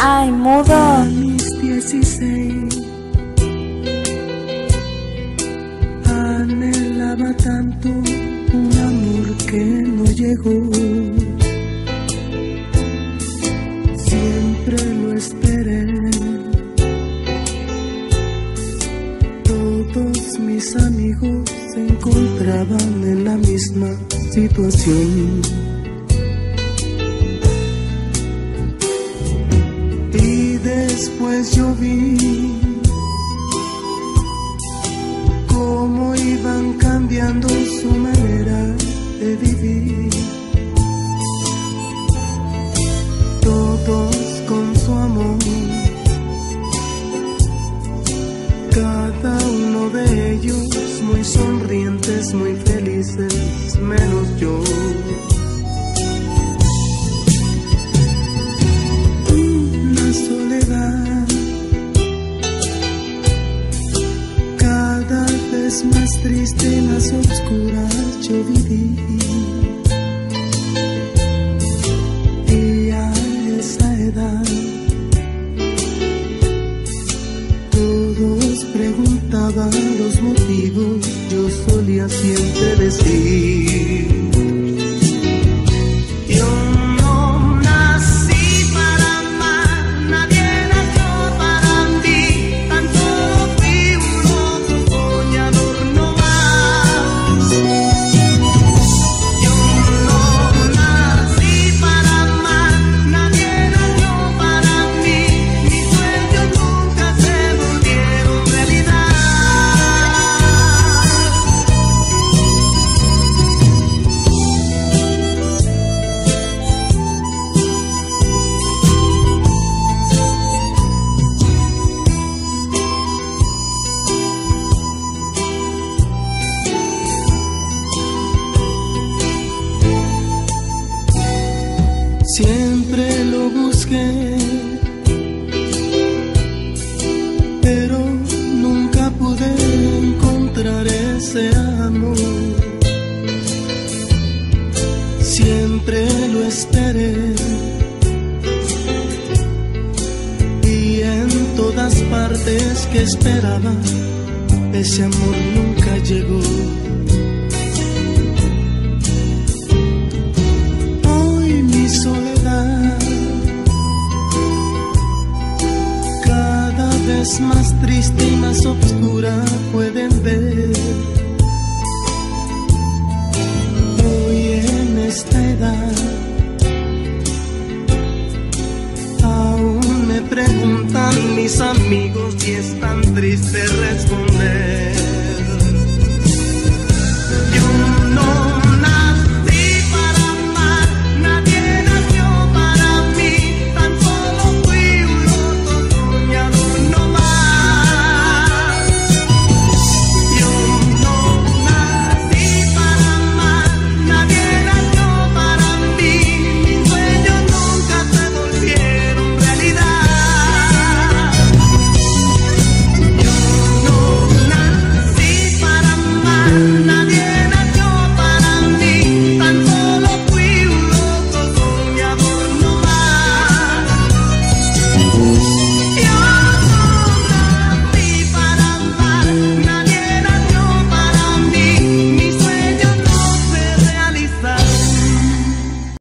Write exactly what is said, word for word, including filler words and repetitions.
Ay, mudo. A mis dieciséis anhelaba tanto un amor que no llegó. Siempre lo esperé. Todos mis amigos se encontraban en la misma situación. Y después yo vi cómo iban cambiando su manera de vivir. Todos con su amor, cada uno de ellos muy sonrientes, muy felices, menos yo. Una soledad cada vez más triste, más oscura yo viví. Y a esa edad todos preguntaban los motivos, yo solía siempre decir: yo no nací para amar, nadie nació para mí, tan solo fui un otro soñador no más. Yo no nací para amar, nadie nació para mí, mis sueños nunca se volvieron realidad. Siempre lo busqué, pero nunca pude encontrar ese amor. Siempre lo esperé y en todas partes que esperaba, ese amor nunca llegó. Mi soledad cada vez más triste y más oscura, pueden ver. Hoy en esta edad aún me preguntan mis amigos y es tan triste responder.